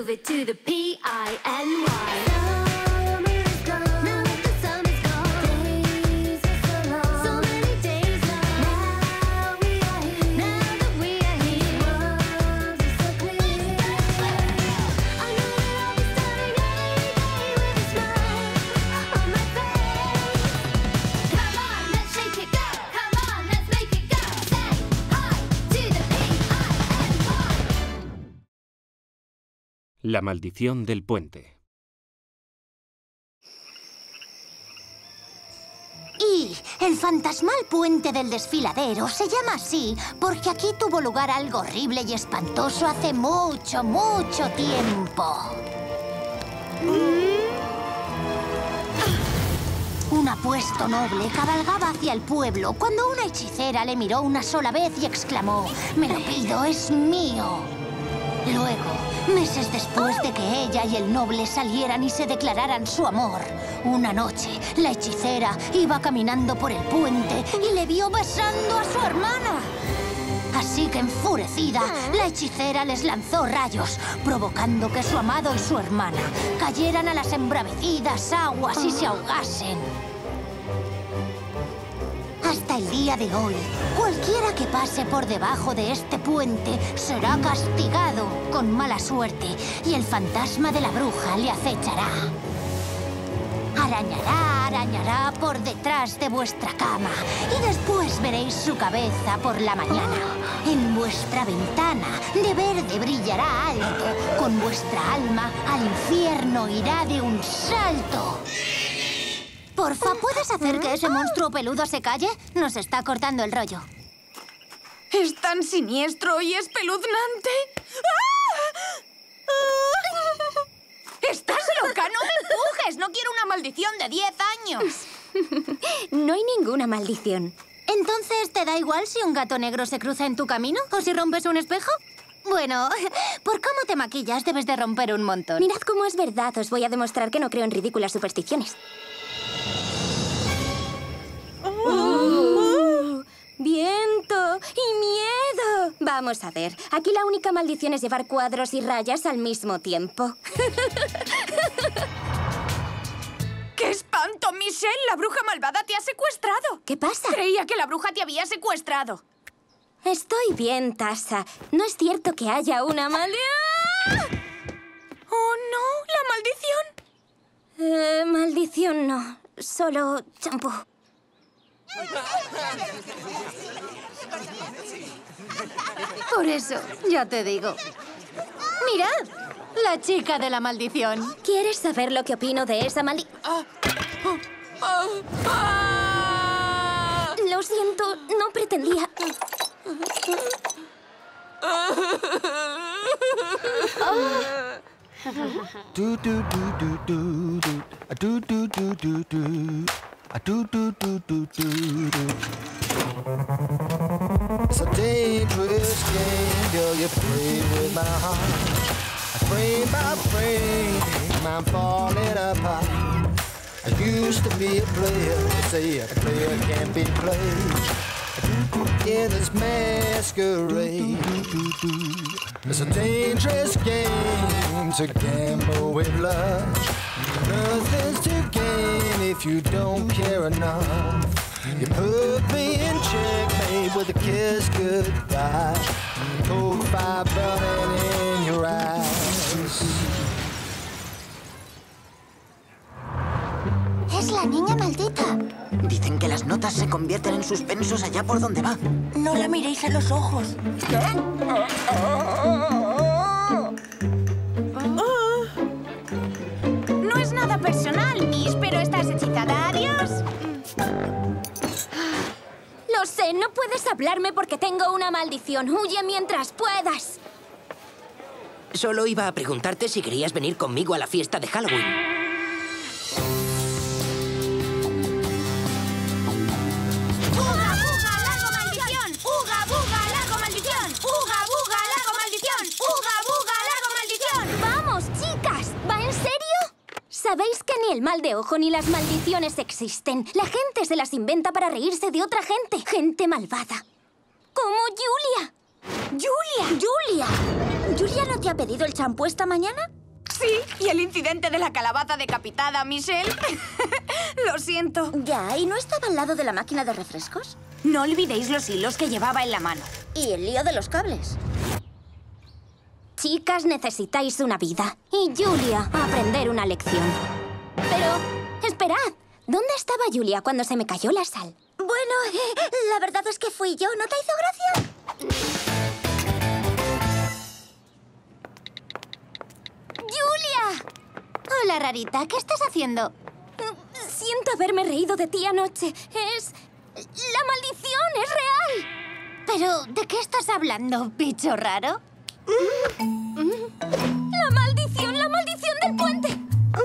move it to the P-I-N-Y. La maldición del puente. Y el fantasmal puente del desfiladero se llama así porque aquí tuvo lugar algo horrible y espantoso hace mucho, mucho tiempo. Un apuesto noble cabalgaba hacia el pueblo cuando una hechicera le miró una sola vez y exclamó: «Me lo pido, es mío». Luego, meses después de que ella y el noble salieran y se declararan su amor, una noche, la hechicera iba caminando por el puente y le vio besando a su hermana. Así que, enfurecida, la hechicera les lanzó rayos, provocando que su amado y su hermana cayeran a las embravecidas aguas y se ahogasen. Hasta el día de hoy, cualquiera que pase por debajo de este puente será castigado con mala suerte y el fantasma de la bruja le acechará. Arañará, arañará por detrás de vuestra cama y después veréis su cabeza por la mañana. En vuestra ventana de verde brillará algo. Con vuestra alma al infierno irá de un salto. Porfa, ¿puedes hacer que ese monstruo peludo se calle? Nos está cortando el rollo. Es tan siniestro y espeluznante. ¡Estás loca! ¡No me empujes! ¡No quiero una maldición de 10 años! No hay ninguna maldición. ¿Entonces te da igual si un gato negro se cruza en tu camino? ¿O si rompes un espejo? Bueno, por cómo te maquillas debes de romper un montón. Mirad cómo es verdad. Os voy a demostrar que no creo en ridículas supersticiones. ¡Viento y miedo! Vamos a ver. Aquí la única maldición es llevar cuadros y rayas al mismo tiempo. ¡Qué espanto, Michelle! ¡La bruja malvada te ha secuestrado! ¿Qué pasa? Creía que la bruja te había secuestrado. Estoy bien, Tasa. No es cierto que haya una maldición. ¡Oh, no! ¿La maldición? Maldición no. Solo champú. Por eso, ya te digo. ¡Mirad! La chica de la maldición. ¿Quieres saber lo que opino de esa maldición? Lo siento, no pretendía. It's a dangerous game, girl, you play with my heart. Frame by frame, I'm falling apart. I used to be a player, they say a player can't be played. In this masquerade, it's a dangerous game to gamble with love. Nothing's to gain if you don't care enough. You put me in checkmate with a kiss goodbye. Cold fire burning in your eyes. Es la niña maldita. Dicen que las notas se convierten en suspensos allá por donde va. No la miréis a los ojos. No es nada personal, Miss, pero estás hechizada. ¡Adiós! Lo sé, no puedes hablarme porque tengo una maldición. Huye mientras puedas. Solo iba a preguntarte si querías venir conmigo a la fiesta de Halloween. ¿Sabéis que ni el mal de ojo ni las maldiciones existen? La gente se las inventa para reírse de otra gente. Gente malvada. Como Julia. ¡Julia! ¿Julia no te ha pedido el champú esta mañana? Sí, y el incidente de la calabaza decapitada, Michelle. Lo siento. Ya, ¿y no estaba al lado de la máquina de refrescos? No olvidéis los hilos que llevaba en la mano. Y el lío de los cables. Chicas, necesitáis una vida. Y Julia, a aprender una lección. Pero, esperad. ¿Dónde estaba Julia cuando se me cayó la sal? Bueno, la verdad es que fui yo. ¿No te hizo gracia? ¡Julia! Hola, rarita. ¿Qué estás haciendo? Siento haberme reído de ti anoche. Es... ¡La maldición! ¡Es real! ¿Pero de qué estás hablando, bicho raro? ¡La maldición! ¡La maldición del puente!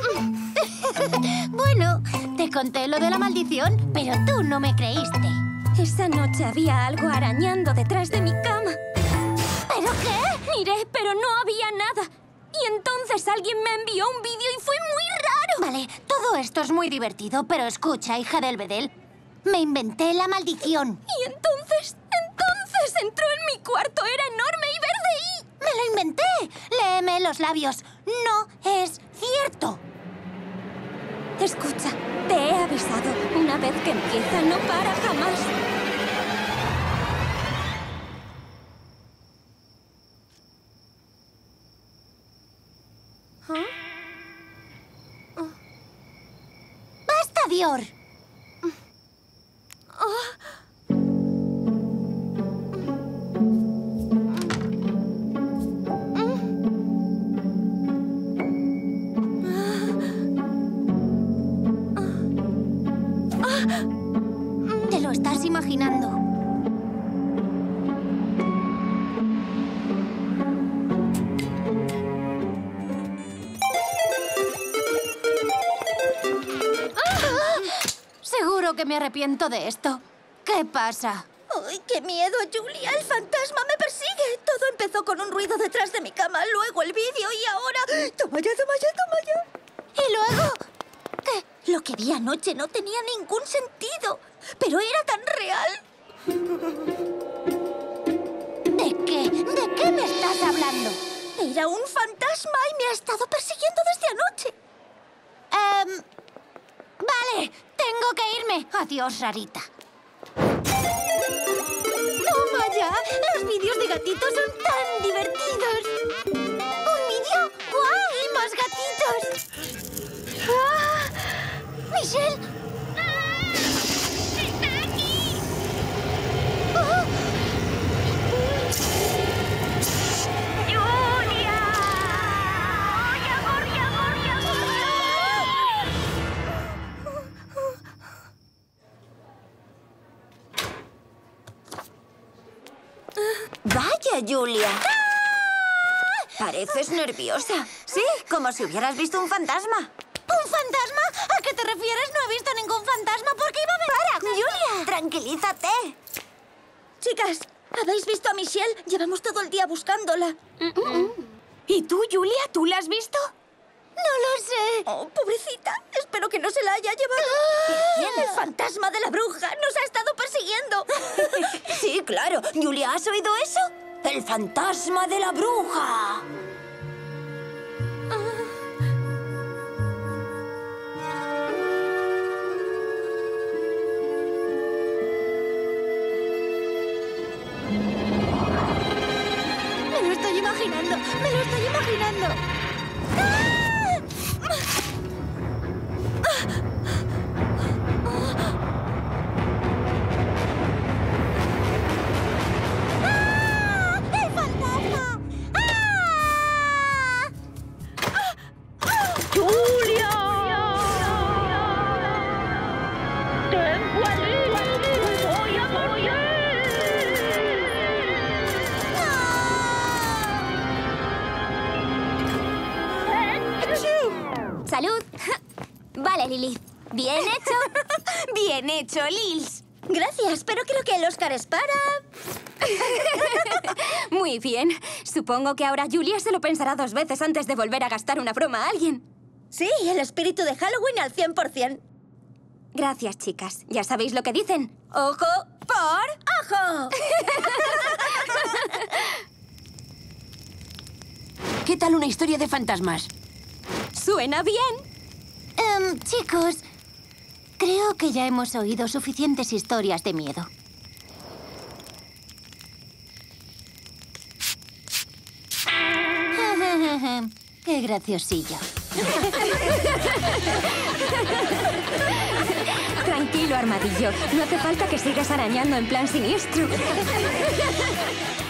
Bueno, te conté lo de la maldición, pero tú no me creíste. Esa noche había algo arañando detrás de mi cama. ¿Pero qué? Miré, pero no había nada. Y entonces alguien me envió un vídeo y fue muy raro. Vale, todo esto es muy divertido, pero escucha, hija del bedel. Me inventé la maldición. Y entonces entró en mi cuarto. Era enorme y verde y... ¡Me lo inventé! Léeme los labios. No es cierto. Escucha, te he avisado. Una vez que empieza, no para jamás. ¡Basta, Dior! Te lo estás imaginando. Seguro que me arrepiento de esto. ¿Qué pasa? ¡Ay, qué miedo, Julia! ¡El fantasma me persigue! Todo empezó con un ruido detrás de mi cama, luego el vídeo y ahora... ¡Toma ya, toma ya, toma ya! ¿Y luego? ¿Qué? Lo que vi anoche no tenía ningún sentido, pero era tan real. ¿De qué? ¿De qué me estás hablando? Era un fantasma y me ha estado persiguiendo desde anoche. Vale, tengo que irme. Adiós, rarita. ¡Toma ya! Los vídeos de gatitos son tan divertidos. ¿Un vídeo? ¡Guay! ¡Más gatitos! ¡Ah! ¡Michelle! ¡Está aquí! ¡Oh! ¡Julia! Vaya, Julia. Pareces nerviosa. Sí, como si hubieras visto un fantasma. ¿Un fantasma? ¿A qué te refieres? No he visto ningún fantasma porque iba a ver... ¡Para, Julia! ¡Tranquilízate! Chicas, ¿habéis visto a Michelle? Llevamos todo el día buscándola. ¿Y tú, Julia? ¿Tú la has visto? No lo sé. Oh, pobrecita. Espero que no se la haya llevado. ¿Quién? El fantasma de la bruja. Nos ha estado persiguiendo. Sí, claro. Julia, ¿has oído eso? El fantasma de la bruja. Me lo estoy imaginando. Me lo estoy imaginando. ¡El fantasma! ¡Julia! ¡Tengo a Lily! ¡Voy a morir! ¡Salud! Vale, Lily. Bien hecho. Bien hecho, Lils. Gracias, pero creo que el Oscar es para... Muy bien. Supongo que ahora Julia se lo pensará 2 veces antes de volver a gastar una broma a alguien. Sí, el espíritu de Halloween al 100%. Gracias, chicas. Ya sabéis lo que dicen. ¡Ojo ¿Por? ¡Ojo! ¿Qué tal una historia de fantasmas? Suena bien. Chicos, creo que ya hemos oído suficientes historias de miedo. ¡Qué graciosillo! Tranquilo, Armadillo. No hace falta que sigas arañando en plan siniestro.